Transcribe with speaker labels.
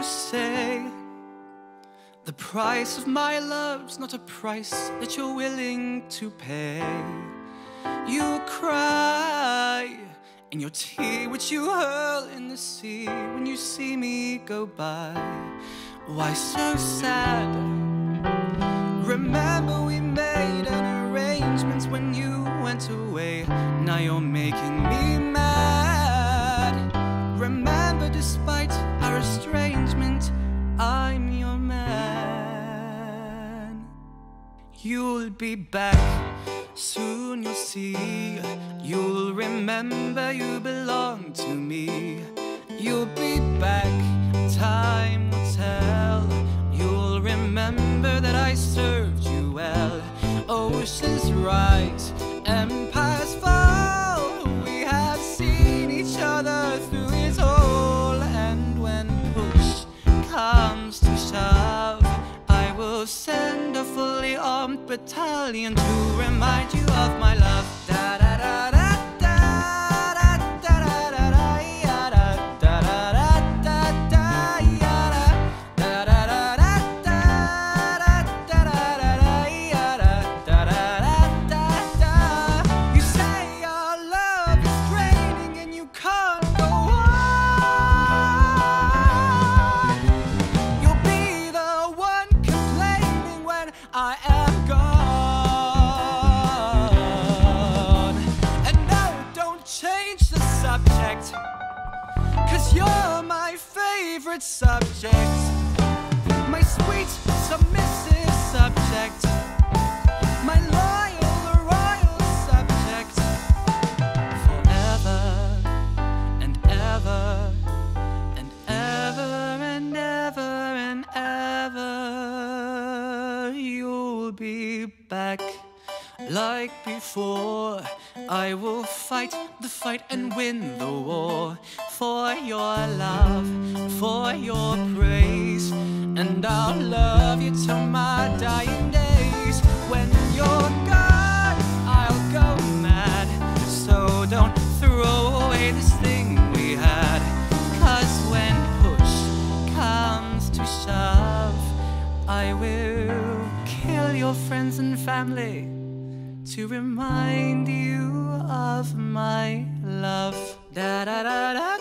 Speaker 1: say the price of my love's not a price that you're willing to pay. You cry in your tea which you hurl in the sea when you see me go by. Why so sad? Remember we made an arrangement when you went away. Now you're making me mad. Remember, despite our estrangement, I'm your man. You'll be back, soon you'll see. You'll remember you belong to me. You'll be back, time will tell. You'll remember that I served you well. Oceans rise, empires fall. We have seen each other through it all. And when push comes to shove, I will send a fully armed battalion to remind you of my love. Da da da da. You're my favorite subject, my sweet, submissive subject, my loyal, royal subject. Forever and ever and ever and ever and ever, you'll be back like before. I will fight the fight and win the war for your love, for your praise, and I'll love you till my dying days. When you're gone, I'll go mad, so don't throw away this thing we had. 'Cause when push comes to shove, I will kill your friends and family to remind you of my love. Da da da da.